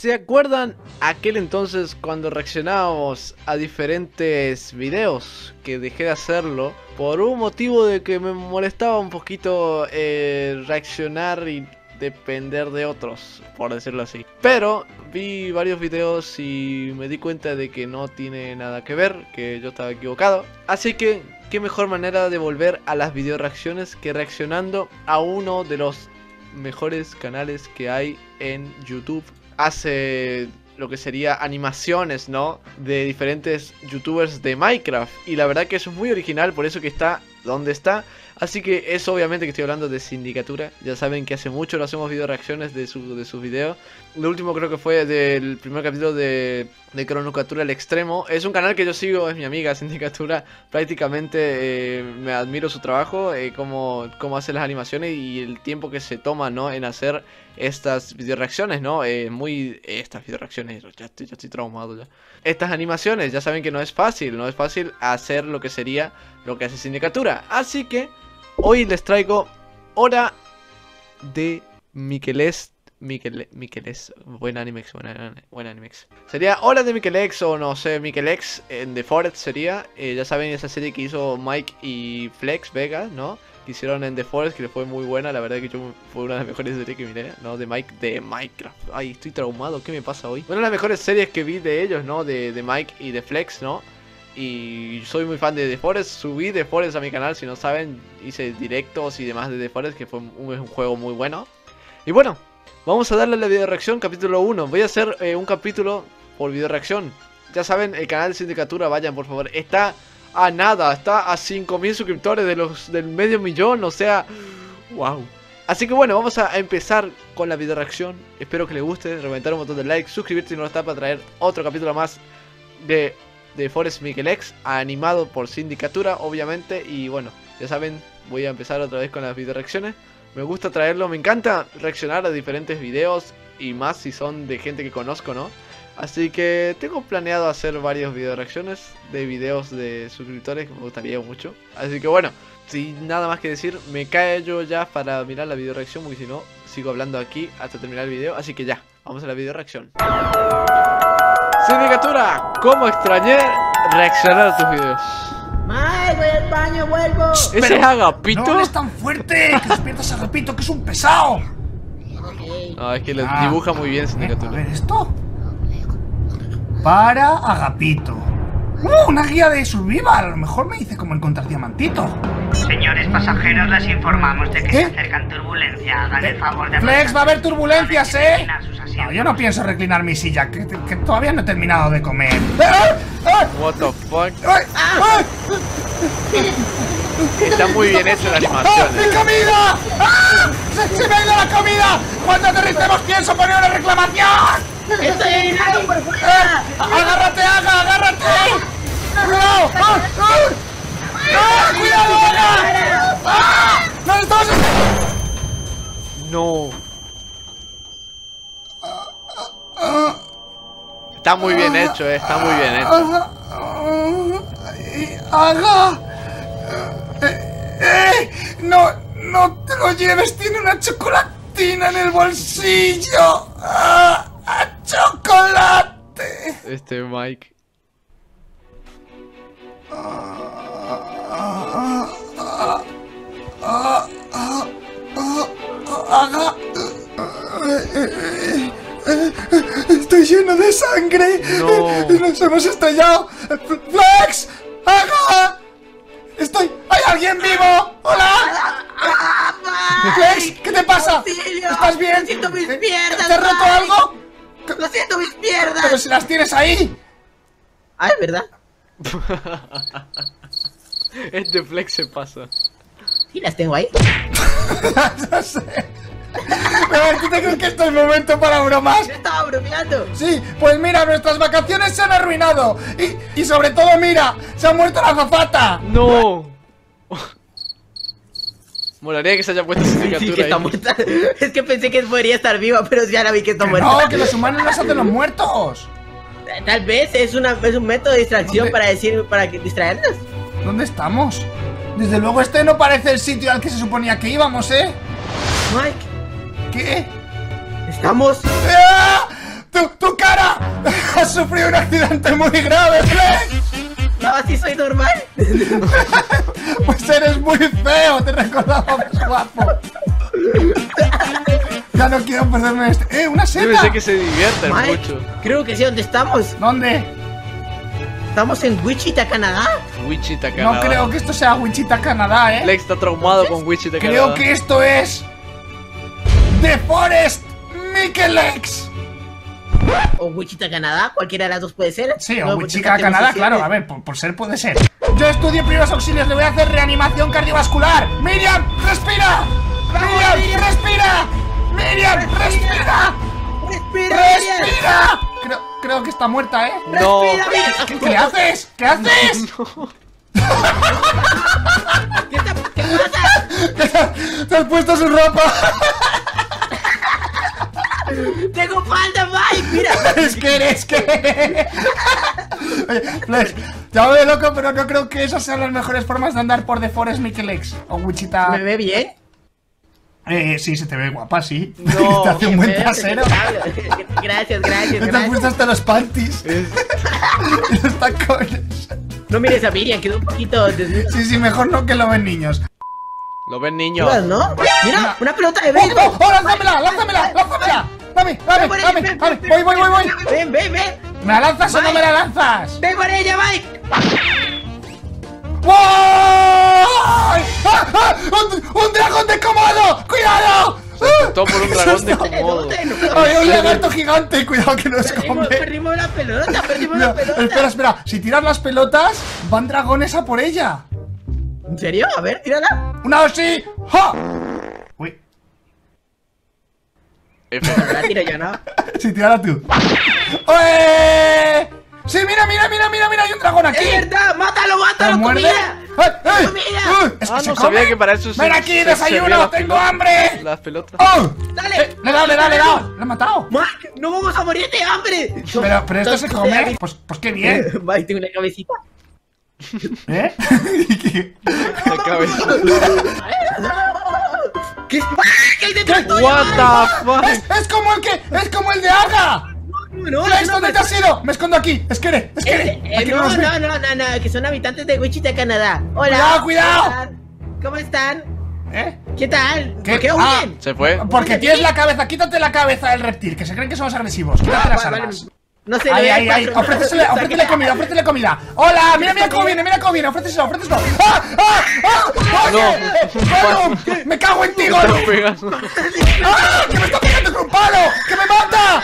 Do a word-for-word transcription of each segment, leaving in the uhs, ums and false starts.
¿Se acuerdan aquel entonces cuando reaccionábamos a diferentes videos? Que dejé de hacerlo por un motivo de que me molestaba un poquito eh, reaccionar y depender de otros, por decirlo así. Pero vi varios videos y me di cuenta de que no tiene nada que ver, que yo estaba equivocado. Así que, qué mejor manera de volver a las video reacciones que reaccionando a uno de los mejores canales que hay en YouTube. Hace lo que sería animaciones, ¿no? De diferentes youtubers de Minecraft. Y la verdad que eso es muy original, por eso que está donde está. Así que es obviamente que estoy hablando de Sindicatura. Ya saben que hace mucho no hacemos video reacciones de, su, de sus videos. Lo último creo que fue del primer capítulo de, de Cronocatura al Extremo. Es un canal que yo sigo, es mi amiga Sindicatura. Prácticamente eh, me admiro su trabajo, eh, cómo, cómo hace las animaciones y el tiempo que se toma, ¿no? En hacer estas video reacciones, ¿no? Eh, muy... Eh, estas video reacciones, ya estoy, ya estoy traumado ya. Estas animaciones, ya saben que no es fácil, no es fácil hacer lo que sería lo que hace Sindicatura. Así que hoy les traigo Hora de Miquelex. Miquel, Miquelex, buen animex, buen, buen animex. Sería Hora de Miquelex o no sé, Miquelex en The Forest sería. Eh, ya saben esa serie que hizo Mike y Flex Vega, ¿no? Que hicieron en The Forest, que le fue muy buena. La verdad que yo fue una de las mejores series que miré, ¿no? De Mike, de Minecraft. Ay, estoy traumado, ¿qué me pasa hoy? Una de las mejores series que vi de ellos, ¿no? De, de Mike y de Flex, ¿no? Y soy muy fan de The Forest, subí The Forest a mi canal, si no saben, hice directos y demás de The Forest, que fue un, un juego muy bueno. Y bueno, vamos a darle a la video reacción capítulo uno. Voy a hacer eh, un capítulo por video reacción. Ya saben, el canal de Sindicatura, vayan por favor. Está a nada, está a cinco mil suscriptores de los del medio millón, o sea, wow. Así que bueno, vamos a empezar con la video reacción. Espero que les guste, reventar un montón de likes, suscribirse si no lo está para traer otro capítulo más de... de Forest Miquelex, animado por Sindicatura, obviamente. Y bueno, ya saben, voy a empezar otra vez con las video reacciones. Me gusta traerlo, me encanta reaccionar a diferentes videos, y más si son de gente que conozco, ¿no? Así que tengo planeado hacer varios video reacciones de videos de suscriptores que me gustaría mucho. Así que bueno, sin nada más que decir, me callo ya para mirar la video reacción, porque si no, sigo hablando aquí hasta terminar el video. Así que ya, vamos a la video reacción. Sindicatura, ¿cómo extrañé reaccionar a tus videos? ¡Ay, voy al baño, vuelvo! ¿Ese es Agapito? ¡No es tan fuerte! ¡Que despiertas a Agapito, que es un pesado! No, es que le Ah, dibuja muy bien a Sindicatura. ver, ¿esto? Para Agapito. ¡Uh! Una guía de survival. A lo mejor me dice cómo encontrar diamantito. Señores pasajeros, les informamos de que ¿Qué? se acercan turbulencias. Hagan el favor de... Flex, va a haber turbulencias, ¿eh? reclinar sus asientos. No, yo no pienso reclinar mi silla, que, que todavía no he terminado de comer. ¡Ah! ¡Ah! What the fuck. ¡Ay! ¡Ay! Está muy bien hecha la ¡Ah! animación. ¡Mi eh. comida! ¡Ah! ¡Se, se me ha ido la comida! Cuando aterricemos pienso poner una reclamación. ¡Estoy llegando por ¡Eh! fuera! ¡Agárrate, Aga! ¡Agárrate! ¡Cuidado! ¡Ah! ¡Ah! ¡Ah! ¡Cuidado, Aga! ¡Ah! ¡Nos estamos... No. Está muy bien hecho, eh. Está muy bien hecho. Aga... ¡Aga! Eh, eh, ¡No! ¡No te lo lleves! ¡Tiene una chocolatina en el bolsillo! ¡Ah! ¡Ah, chocolate! Este Mike. Aga. Estoy lleno de sangre. No. Nos hemos estrellado. Flex. Aga. Estoy. ¿Hay alguien vivo? Hola. Flex, ¿qué te pasa? ¡Auxilio! ¿Estás bien? ¡Siento mis ¿Te- piernas, ¿Te has roto Mike! algo? ¡Lo siento, mis piernas! Pero si las tienes ahí. Ah, es verdad. Este Flex se pasa. Sí, las tengo ahí. No sé. Pero ¿tú te crees que esto es momento para bromas? Yo estaba bromeando. Sí, pues mira, nuestras vacaciones se han arruinado. Y, y sobre todo, mira, se ha muerto la azafata. No. Molaría que se haya puesto Sí, Sindicatura que está ahí. muerta. Es que pensé que podría estar viva, pero ya la vi que está Que muerta. no, que los humanos los hacen los muertos. Tal vez es, una, es un método de distracción ¿Dónde? para decir, para que distraernos. ¿Dónde estamos? Desde luego este no parece el sitio al que se suponía que íbamos, ¿eh? Mike, ¿Qué? estamos. ¡Ah! tu, tu cara has sufrido un accidente muy grave, Flex. No, así soy normal. Pues eres muy feo, te recordaba más guapo. Ya no quiero perderme este. ¡Eh, una Yo seta! pensé que se divierten Mike, mucho. creo que sé dónde estamos. ¿Dónde? Estamos en Wichita, Canadá. Wichita, Canadá. No creo que esto sea Wichita, Canadá, ¿eh? Flex está traumado con Wichita, Canadá. Creo que esto es... The Forest Mickelex. O Wichita, Canadá, cualquiera de las dos puede ser. Sí, No, o porque Wichita, tenemos Canadá, opciones. claro, a ver, por, por ser puede ser. Yo estudio primeros auxilios, le voy a hacer reanimación cardiovascular. ¡Miriam, respira! ¡Miriam, respira! ¡Miriam, respira! ¡Respira, Miriam! ¡Respira! Creo, creo que está muerta, ¿eh? No. ¡Respira, Miriam! ¿Qué, qué le haces? ¿Qué haces? ¿Qué, está- qué pasa? Te has puesto su ropa. ¡Tengo falda, Mike! ¡Mira! Es que eres que... Oye, Flex, llámame loco, pero no creo que esas sean las mejores formas de andar por The Forest Mickelex o Wichita. ¿Me ve bien? Eh, sí, se te ve guapa, sí. No, te hace un buen Me veo trasero. impecable. Gracias, gracias, Te has gracias. puesto hasta los panties. Es- Y los tacones. No mires a Miriam, quedó un poquito desnuda. Sí, sí, mejor no que lo ven niños. Lo ven niños. ¿No? Mira, una pelota de ¡Oh, béisbol. oh, oh, lánzamela, lánzamela, lánzamela! Dame, dame, Ven por ella, dame, ven, dame. ven, Voy, voy, voy, voy. Ven, ven, ven. ¿Me la lanzas o no Mike. me la lanzas? Ven por ella, Mike. ¡Wow! ¡Ah, ah! ¡Un, un dragón de Komodo! ¡Cuidado! Todo por un dragón de Komodo. ¡Hay un lagarto gigante! ¡Cuidado que nos Perdimos, come! perdimos la pelota, perdimos Mira, la pelota. espera, espera. Si tiras las pelotas, van dragones a por ella. ¿En serio? A ver, tírala. ¡Una dos sí! ¡Ja! Uy, F. No la tiro yo, ¿no? sí, tírala tú. ¡Oye! ¡Sí, mira, mira, mira, mira, mira! ¡Hay un dragón aquí! ¡Es verdad! ¡Mátalo, ¿Te mátalo, muerde? comida! ¡Ay, ay! ¡Comida! ¡Uy! ¡Es que Ah, se no come! sabía que para eso se- ¡Ven aquí, se- desayuno! servía la ¡Tengo pelota. hambre! Las pelotas. ¡Oh! ¡Dale! Eh, ¡Le he dado, le he dado, le he dado! ¡Le he matado! Mike, no vamos a morir de hambre. Pero, pero esto se come. Pues, pues qué bien. Mike, tengo una cabecita. ¿Eh? La cabeza. ¿Qué? ¿Qué hay detrás tuyo, What Mike? the fuck? ¡Es, es como el que. ¡Es como el de Aga! No, ¡Flex, no, ¿dónde te has ido? Me escondo aquí. Es que eres, es que Eh, eh, eres. no, no, no, no, no, que son habitantes de Wichita, Canadá. Cuidado, Hola. cuidado. ¿Cómo están? ¿Cómo están? ¿Eh? ¿Qué tal? ¿Qué? ¿Por qué Ah. huyen? Se fue. Porque tienes la cabeza, quítate la cabeza del reptil, que se creen que somos agresivos. Quítate las Vale, armas. vale. No sé, Ahí, le ahí, doy ahí. cuatro- Ofrécesele, ofrécele comida, ofrécele comida. Hola, mira, mira cómo viene, mira cómo viene. Ofréceselo, ofréceselo. ¡Ah! ¡Ah! ¡Ah! ¡Oye! ¡Gollum! ¡Me cago en ti, Está Gollum! pegando. ¡Ah! ¡Que me está pegando con un palo! ¡Que me mata!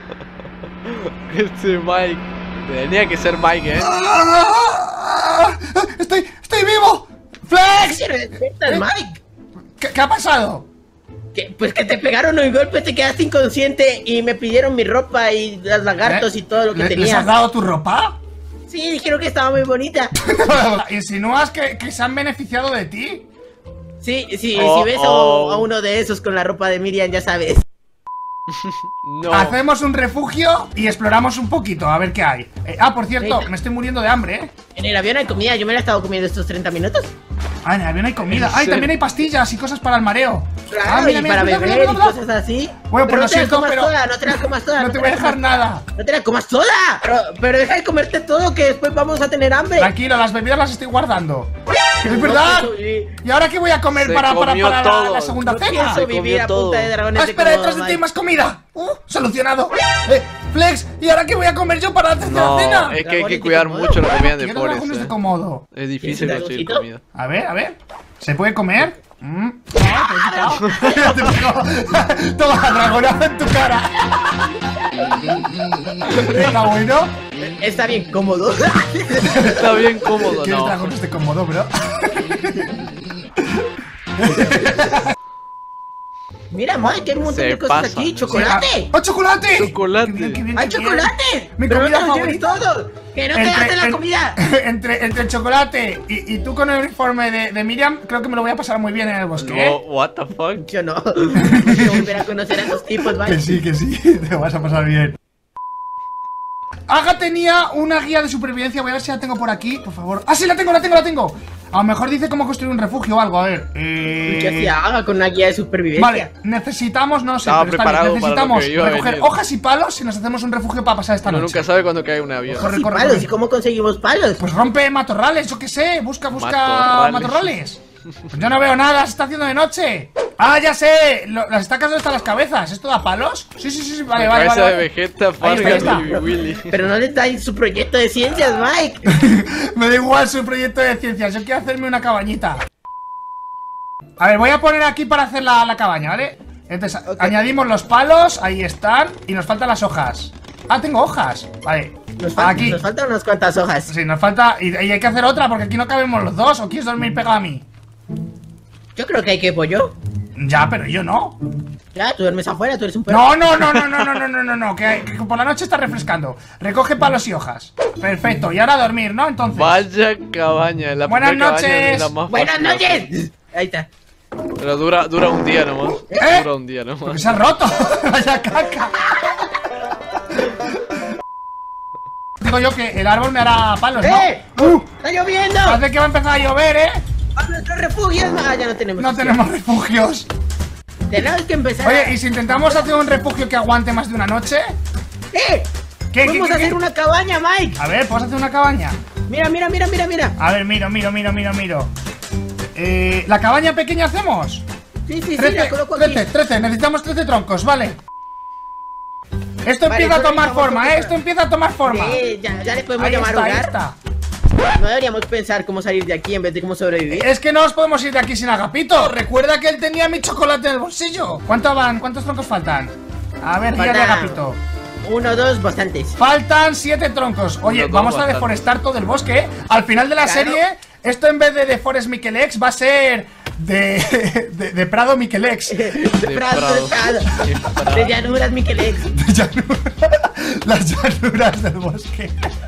Este Mike. Tenía que ser Mike, eh. ¡Ah! ¡Estoy, estoy vivo! ¡Flex! Pero despierta, Mike. ¿Qué, qué ha pasado? Que, pues que te pegaron un golpe, te quedaste inconsciente y me pidieron mi ropa y los lagartos ¿Eh? y todo lo que ¿Le- ¿Les tenía. has dado tu ropa? Sí, dijeron que estaba muy bonita. ¿Insinúas que, que se han beneficiado de ti? Sí, sí, Oh, si ves a- oh. a uno de esos con la ropa de Miriam, ya sabes. No. Hacemos un refugio y exploramos un poquito, a ver qué hay. Eh, ah, por cierto, Venga. me estoy muriendo de hambre, ¿eh? En el avión hay comida, yo me la he estado comiendo estos treinta minutos. Ah, en el avión hay comida. ¿En Ay, serio? también hay pastillas y cosas para el mareo. Claro, Ah, mira, y mira, para mira, beber mira, y mira. cosas así. Bueno, pues Pero lo no te la siento, comas pero toda, no te la comas toda. no te la voy a dejar comas- nada. No te la comas toda. Pero, pero deja de comerte todo, que después vamos a tener hambre. Tranquilo, las bebidas las estoy guardando. Es No verdad. pienso vivir- ¿Y ahora qué voy a comer Se para, para, comió para la, todo. la segunda No cena? pienso Se vivir comió a todo. punta de dragones Ah, de espera, Komodo, detrás de ti hay Mike. más comida. Uh, solucionado. Eh, Flex, ¿y ahora qué voy a comer yo para la tercera No, cena? es que hay Dragones que de cuidar Komodo. mucho la comida de Quiero Forest, dragones de eh. Komodo. Es difícil ¿Quieres conseguir dragoncito? comida. A ver, a ver. ¿Se puede comer? Mm. Ah, te he quitado. Te pego. Toma, dragonada en tu cara. Está bueno. Está bien cómodo. Está bien cómodo, ¿Quieres no. dragones de Komodo, bro? Mira, Mike, hay un montón Se de cosas pasan, aquí. ¿no? ¡Chocolate! ¡Oh, chocolate! Chocolate. Qué bien, qué bien, ¡Hay qué bien. chocolate! Mi Pero comida no te lo lleves favorita. todo. ¡Que no te gastes la en- comida! entre, entre el chocolate y, y tú con el uniforme de, de Miriam, creo que me lo voy a pasar muy bien en el bosque, No, ¿eh? what the fuck. Yo no. Quiero volver a conocer a esos tipos, Que Mike. sí, que sí, te vas a pasar bien. Aga tenía una guía de supervivencia, voy a ver si la tengo por aquí, por favor. ¡Ah, sí, la tengo, la tengo, la tengo! A lo mejor dice cómo construir un refugio o algo, a ver. Eh... ¿Qué hacía? Haga con una guía de supervivencia. Vale, necesitamos, no sé, Estaba pero está bien, preparado para necesitamos lo que iba a recoger venir. hojas y palos y nos hacemos un refugio para pasar esta Uno noche. nunca sabe cuándo cae un avión. Corre, ¿Y corre, palos? corre. ¿Y cómo conseguimos palos? Pues rompe matorrales, yo qué sé, busca, busca Matorrales. matorrales. Pues yo no veo nada, se está haciendo de noche. Ah, ya sé, lo- las estacas donde están las cabezas. ¿Esto da palos? Sí, sí, sí, sí, vale, La vale, cabeza vale, de vale. Vegeta, Ahí está, ahí Fargan está. y Willy. Pero no le dais su proyecto de ciencias, Mike. Me da igual su proyecto de ciencias, yo quiero hacerme una cabañita. A ver, voy a poner aquí para hacer la, la cabaña, ¿vale? Entonces, Ok. añadimos los palos, ahí están. Y nos faltan las hojas. Ah, tengo hojas, vale. Nos, fal- Aquí, nos faltan unas cuantas hojas. sí, nos falta, y, y hay que hacer otra porque aquí no cabemos los dos. ¿O quieres dormir pegado a mí? Yo creo que hay que pollo. Ya, pero yo no. Ya, tú duermes afuera, tú eres un perro. No, no, no, no, no, no, no, no, no, no, que, que por la noche está refrescando. Recoge palos y hojas. Perfecto, y ahora a dormir, ¿no? Entonces. Vaya cabaña. La Buenas primera cabaña noches. es la más ¡Buenas fácil de hacer. noches! Ahí está. Pero dura, dura un día nomás. ¿Eh? Dura un día Porque nomás. se ha roto. Vaya caca. Digo yo que el árbol me hará palos, ¿no? ¡Eh! ¡Uh! ¡Está lloviendo! Parece que va a empezar a llover, ¿eh? ¡A nuestros refugios! Ah, ya no tenemos. No sitio. tenemos refugios. Tenemos que empezar. Oye, ¿y si intentamos hacer un refugio que aguante más de una noche? ¡Eh! ¿Qué, Vamos qué, a qué, hacer qué? una cabaña, Mike. A ver, ¿podemos hacer una cabaña? Mira, mira, mira, mira, mira. A ver, miro, miro, miro, miro, miro. Eh, ¿La cabaña pequeña hacemos? Sí, sí, sí, trece, la coloco aquí. trece, trece, necesitamos trece troncos, vale. Esto Vale, empieza a yo tomar necesitamos forma, un ¿eh? poquito. Esto empieza a tomar forma. Sí, ya, ya le podemos Ahí llamar está, ahí hogar. está. No deberíamos pensar cómo salir de aquí en vez de cómo sobrevivir. Es que no os podemos ir de aquí sin Agapito. Recuerda que él tenía mi chocolate en el bolsillo. ¿Cuánto van? ¿Cuántos troncos faltan? A ver, guía de Falta- Agapito. Uno, dos, bastantes. Faltan siete troncos. Oye, Uno, dos, vamos a bastante. deforestar todo el bosque, ¿eh? Al final de la Claro. serie, esto en vez de Deforest Miquelex va a ser de, de, de Prado Miquelex. De Prado, Prado. de Prado. De Prado. De llanuras, Miquelex. De llanura- las llanuras del bosque.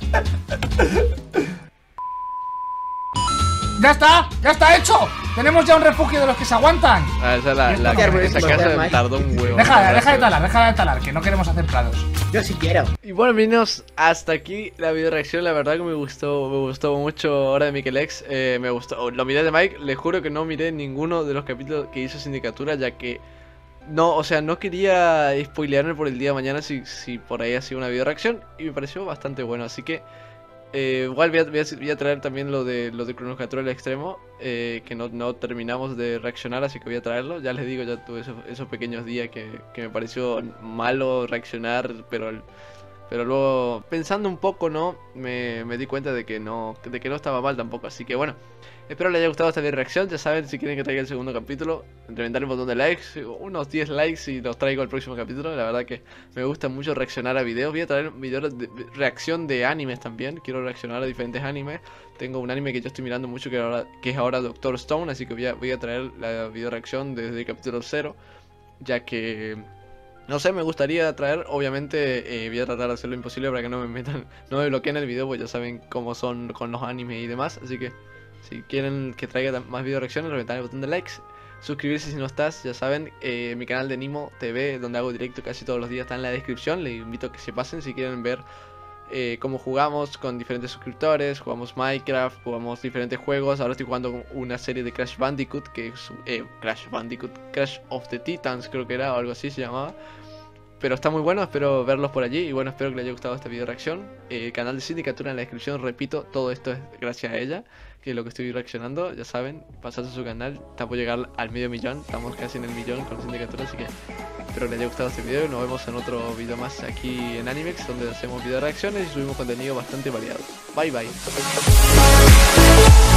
¡Ya está! ¡Ya está hecho! Tenemos ya un refugio de los que se aguantan. Ah, esa, la, la, Qué árbol esa es casa mortal, Mike. tardó un huevo. Deja, deja de talar, deja de talar, que no queremos hacer prados. Yo sí quiero. Y bueno, niños, hasta aquí la video reacción. La verdad que me gustó, me gustó mucho Hora de Miquelex. Eh, me gustó. Lo miré de Mike. Les juro que no miré ninguno de los capítulos que hizo Sindicatura, ya que no, o sea, no quería spoilearme por el día de mañana si, si por ahí hacía una video reacción. Y me pareció bastante bueno, así que eh, igual voy a, voy a- voy a traer también lo de lo de Chrono Control Extremo, eh, que no, no terminamos de reaccionar, así que voy a traerlo. Ya les digo, ya tuve esos, esos pequeños días que, que me pareció malo reaccionar, pero el- pero luego pensando un poco, ¿no? Me, me di cuenta de que no de que no estaba mal tampoco. Así que bueno, espero les haya gustado esta video reacción. Ya saben, si quieren que traiga el segundo capítulo, reventar el botón de likes, unos diez likes y los traigo al próximo capítulo. La verdad que me gusta mucho reaccionar a videos. Voy a traer videos de de reacción de animes también. Quiero reaccionar a diferentes animes. Tengo un anime que yo estoy mirando mucho que, ahora, que es ahora Doctor Stone, así que voy a, voy a traer la video reacción desde el capítulo cero, ya que no sé, me gustaría traer, obviamente, eh, voy a tratar de hacer lo imposible para que no me metan, no me bloqueen el video, pues ya saben cómo son con los animes y demás. Así que si quieren que traiga tam- más video reacciones, reventar el botón de likes, suscribirse si no estás, ya saben, eh, mi canal de Nimo T V, donde hago directo casi todos los días, está en la descripción. Les invito a que se pasen si quieren ver eh, cómo jugamos con diferentes suscriptores, jugamos Minecraft, jugamos diferentes juegos. Ahora estoy jugando una serie de Crash Bandicoot, que es eh, Crash Bandicoot, Crash of the Titans creo que era, o algo así se llamaba. Pero está muy bueno, espero verlos por allí. Y bueno, espero que les haya gustado esta video reacción. Eh, canal de Sindicatura en la descripción, repito, todo esto es gracias a ella, que es lo que estoy reaccionando. Ya saben, pasad a su canal, estamos por llegar al medio millón, estamos casi en el millón con Sindicatura, así que espero que les haya gustado este video y nos vemos en otro video más aquí en Animex, donde hacemos video reacciones y subimos contenido bastante variado. Bye bye.